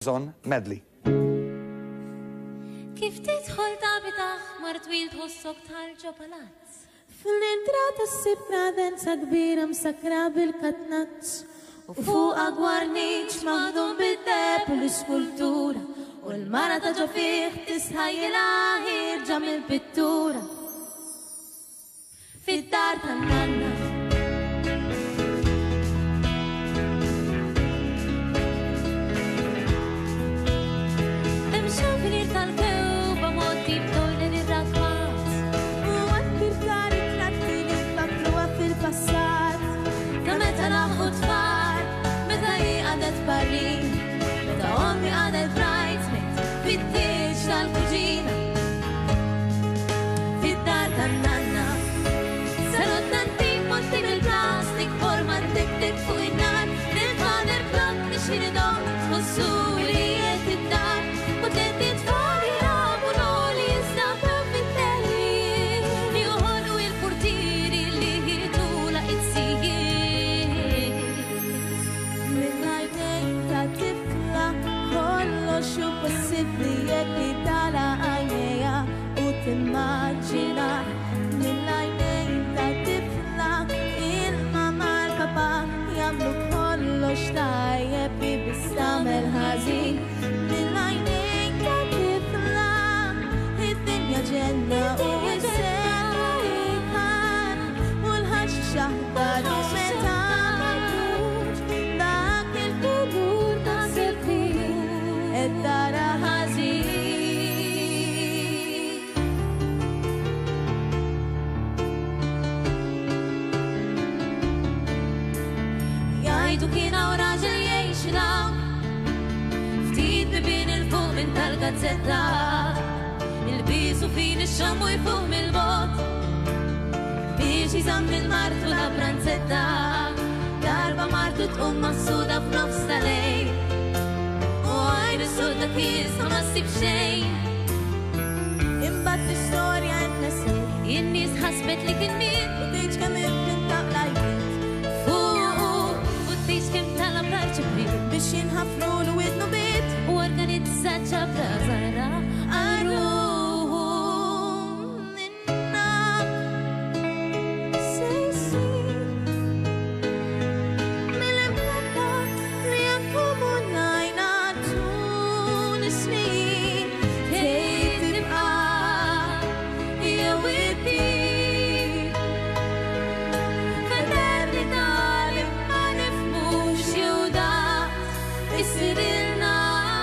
Corazon medley. Kif tidħol tabit aħmar twil tħossok tal-ġo palazz? Fil-intrata s-sibna densa kbira msakra bil-katnazz u fuqa gwarniċ maħdum bid-deb u l-iskultura u l-mara ta' ġofiħ tisħajjela ħirġa mill-pittura fid-dar tan-nanna. Imxafir tal-kewba moti b'dojlen ir-rakmat u għakkir kari tratti li tfakruha fil-passat ta' meta naħu tfal, meta hi għadet barrin, meta ommi għadet bridesmaid fit-tieġ tal-kuġina fid-dar tan-nanna. Sarot nantik monti bil-plastik forma tik-tik fuq in-nar lil-fader blok nixhiridhom tħossu li qed id-dar u tletti tfal jilagħbu noli jiżdaħħu fit-tellijiet li joħolqu il-purtieri li jitula it-sijiet. Mill-għajnejn ta' tifla kollox hu possibbli jekk titala għajnejha u timmaġina. Mill-għajnejn ta' tifla il-mama l-papa jagħmlu kollox tajjeb biex tagħmel ħażin. Mill-għajnejn ta' tifla id-dinja ġenna u s-sema jikħan u l-ħaġġ xaħdar u meta marruġ dak il-kudur ta' sefin id-dara ħażin. Jgħidu kien hawn raġel jgħix hawn ftit bibien il-fuq minn tal-gazzetta il-bisu fin ix-xammu jfuq mill-bot biex jiżamm il-martu la pranzetta darba martu tqum massuda f'nofs tal-lejl u għajn is-sodda kisha ma ssib xejn. Imbagħad l-istorja ntnesiet in-nies ħasbet li kien min u tgħid kemm infintaq lajjiet fuq u tgħid kemm talab l-arċipriet biex jinħafru l widnu bit u organizzat ċabra żgħira għarrum ninnak se jsir mill-imħabba li akkomunajna tul is-snin tgħid tibqa' jew iddir f'eternità li ma nifhmux jew dak isirilna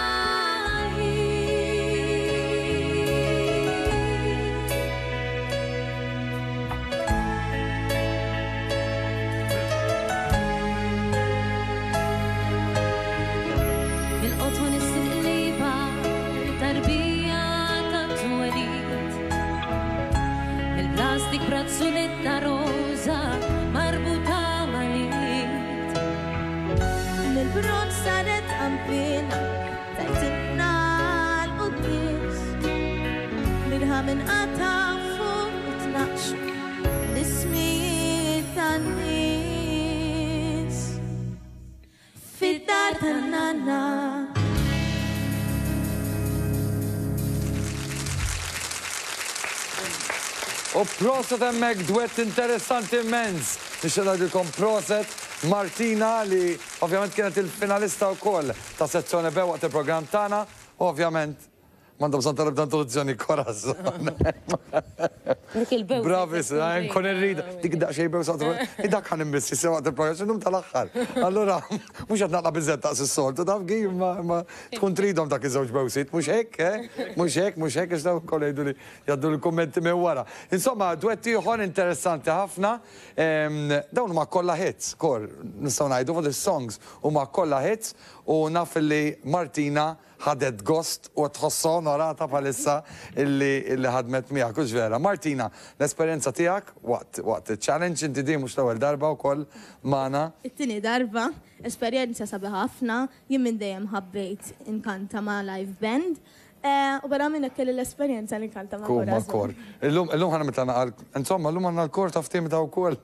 il-qotħon is-silqiba tarbija ta' twelid il-plastik brazzuletta roża marbuta mal-id mill-bronz saret qampina tajtinna l-quddies minħa minqata' fuq u tnaqxu l-ismijiet tan-nies fid-dar tan-nanna. U proset hemmhekk duett interessanti immens. Nixtieq ngħidilkom proset Martina li ovvjament kienet il-finalista wkoll ta' sezzjoni B waqt il-programm tagħna, ovvjament m'għandha bżonn tal-ebda introduzzjoni Corazon. Dik il-bew. Bravi, nkun irrida. Dik daqsxejn bew satru. Dak ħan imbissi sew waqt il-programm x'inhom tal-aħħar. Allura mhux qed naqla biżżejjed taqs is-soltu taf kif ma tkun tridhom dak iż-żewġ bewsit. Mhux hekk, mhux hekk ix dawn ukoll jgħidu li jgħaddu l-kummenti minn wara. Insomma, duett ieħor interessanti ħafna. Dawn huma kollha hits, kor nistgħu ngħidu fuq is-songs huma kollha hits u naf li Martina ħadet gost u tħossha onorata bħalissa illi ħadmet miegħek hux vera. Martina, l-esperjenza tiegħek waqt il-challenge inti di mhux l-ewwel darba wkoll magħna. It-tieni darba, esperjenza sabiħa ħafna, jien minn dejjem ħabbejt inkanta ma' live band. U barra minna kelli l-esperienza li kanta ma' Kum, ma' Corazon. kor. Illum ħana mitla naqal, insomma, illum għanna l-kor taftim ta' u kol.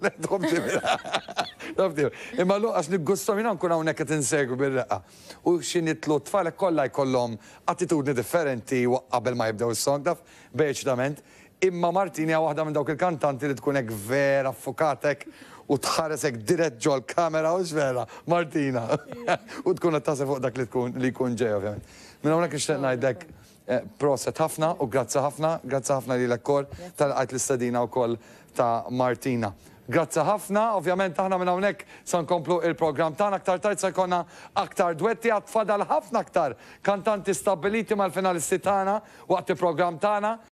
Imma l għax niggusta minna nkun għawnek għet insegu bil-reqqa. U xinitlu tfalek kolla jkollom attitudni differenti qabel ma jibdew il-song taf, beċdament. Imma Martina waħda minn dawk il-kantanti li tkun hekk vera affukatek u tħaresek dirett ġol kamera u xvera, Martina. U tkun għattasa fuq dak li jkun ġej, ovvijament. Minna unek nixtieq ngħidlek proset ħafna u grazzi ħafna li l-ekkor tal-għajt l-istadina u koll ta' Martina. Grazzi ħafna, ovvjament aħna minn hawnhekk se nkomplu il-programm tagħna aktar tard se jkollna aktar duetti għad fadal ħafna aktar kantanti stabiliti mal-finalisti tagħna waqt il-programm tagħna.